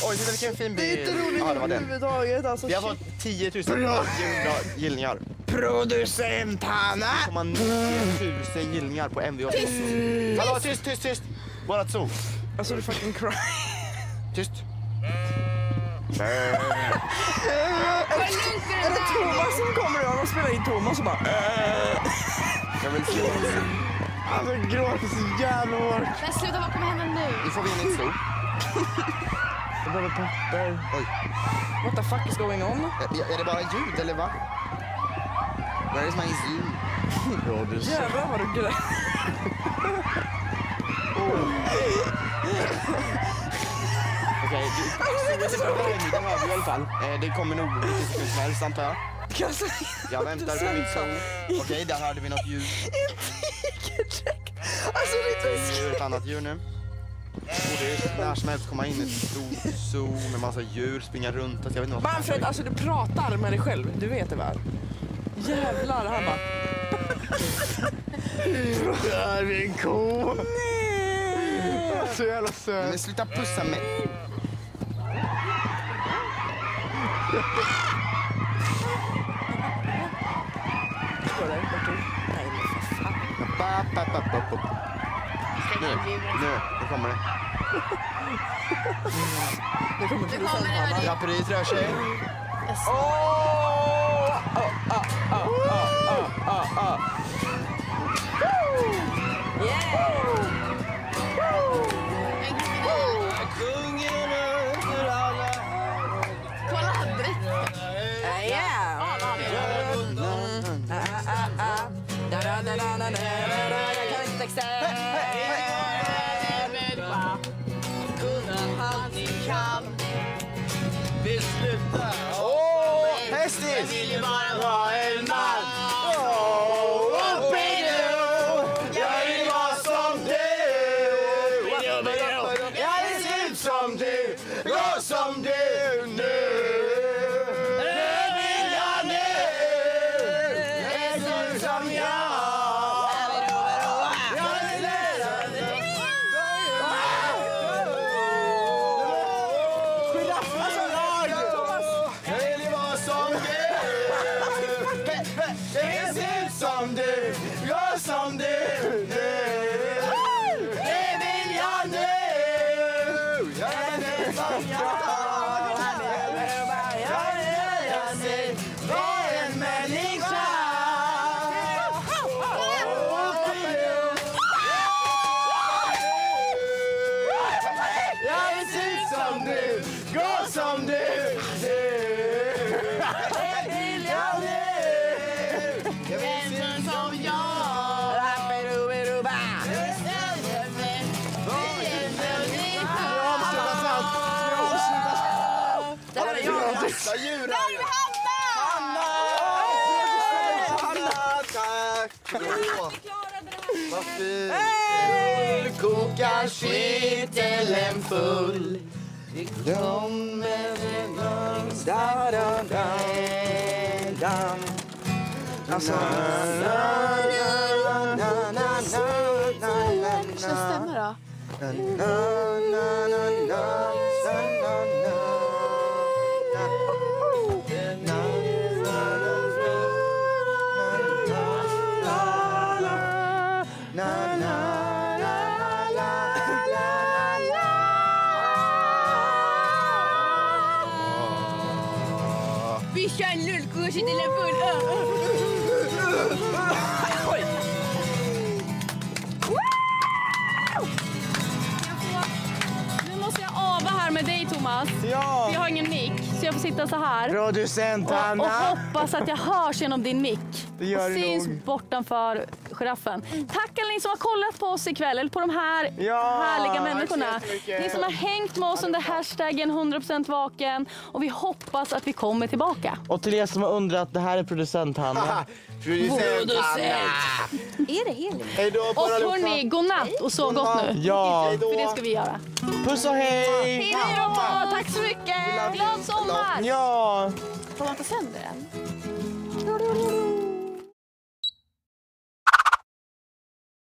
Oj, vilken fin bil. Det är inte roligt överhuvudtaget. Alltså, vi har fått 10 000 gillningar. Producent Hanna! 9 000 gillningar på MV8. Hallå, tyst. Vårat zoo. Alltså, du fucking cry. Tyst. Är det Thomas som kommer och de spelar in Thomas och bara... Jag vill se. Alltså gråter så jävla hårt. Men sluta, vad kommer hända nu? Nu får vi in ett zoo. Jag behöver papper. Oj. What the fuck is going on? Är det bara ljud eller va? Where is my zoo? Jävlar vad du grät. Okej, det har vi i alla fall. Det kommer nog lite som helst antar jag. Jag väntar på mitt zoo. Okej, där hade vi något ljud. Alltså det är Det är ett annat djur nu. Det när som helst komma in ett stort zoo med massa djur, springa runt. Jag vet inte vad. Manfred, alltså du pratar med dig själv. Du vet det väl? Jävlar, han bara... Det här är en ko. Nej! Så jävla söt. Men sluta pussa mig. Står där, Bertil. Nej, men för fan. Nu kommer det. Nu kommer producenten. Draperiet rör sig. Kolla direkt. Jag kan inte texten. Vi slutar. Hästis! Jag vill ju bara vara en man. Jag vill vara som du. Jag vill se ut som du. Gå som du nu. Nu vill jag nu. Jag ser ut som jag. Som du, jag som du nu. Det vill jag nu. Jag är som jag ser var en människa. Jag vill se ut som du, gå som du. Där är Hanna! Tack! Vad fint! Du kokar kittelen full. Alltså... Ska stämma då? Vi kör lullkursen till en full. Oj! Nu måste jag ava här med dig, Thomas. Ja. Jag har ingen mick, så jag får sitta så här. Producent Och Hanna. hoppas att jag hörs genom din mick. Det gör och du syns nog. bortanför giraffen. Tack alla ni som har kollat på oss ikväll, eller på de här härliga människorna. Ni som har hängt med oss under hashtaggen 100% vaken. Och vi hoppas att vi kommer tillbaka. Och till er som har undrat, det här är producent Hanna. Producent Hanna! Är det Helin? Hej då på Och allihopa. hörni, godnatt och sov gott nu. Ja. För det ska vi göra. Puss och hej! Hej då! Tack så mycket! Glad sommar! Ja. Får man ta sönder den?